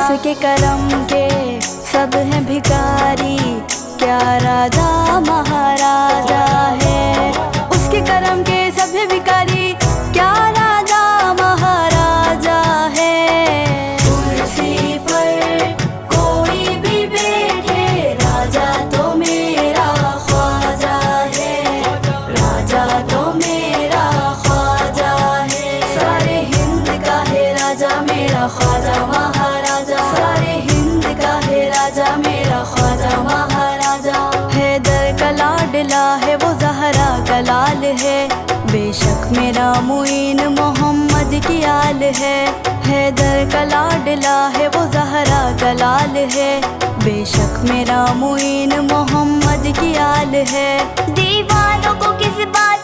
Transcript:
उसके करम के सब हैं भिखारी, क्या राजा महाराजा है। उसके करम के सब हैं भिखारी, क्या राजा महाराजा है। कुर्सी पर कोई भी बैठे, राजा तो मेरा ख्वाजा है, राजा तो मेरा ख्वाजा है। सारे हिंद का है राजा मेरा ख्वाजा महाराजा, सारे हिंद का है राजा मेरा ख्वाजा महाराजा। हैदर का लाडला है वो ज़हरा का लाल है, बेशक मेरा मुईन मोहम्मद की आल है। हैदर का लाडला है वो ज़हरा का लाल है, बेशक मेरा मुईन मोहम्मद की आल है। दीवानों को किस बात